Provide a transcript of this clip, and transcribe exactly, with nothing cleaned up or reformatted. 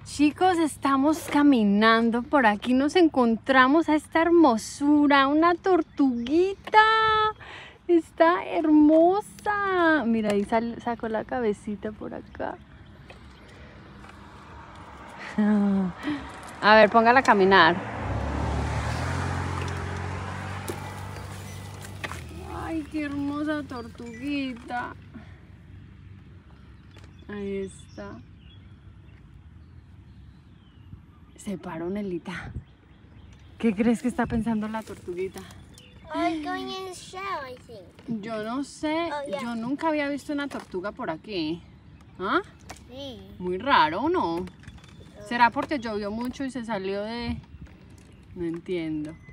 Chicos, estamos caminando por aquí, nos encontramos a esta hermosura, una tortuguita. Está hermosa. Mira, ahí sal, sacó la cabecita por acá. A ver, póngala a caminar. Ay, qué hermosa tortuguita. Ahí está. Se paró, Nelita. ¿Qué crees que está pensando la tortuguita? Oh, it's going in the shell, I think. Yo no sé, Oh, yeah. yo nunca había visto una tortuga por aquí. ¿Ah? Sí. Muy raro, ¿no? ¿Será porque llovió mucho y se salió de...? No entiendo.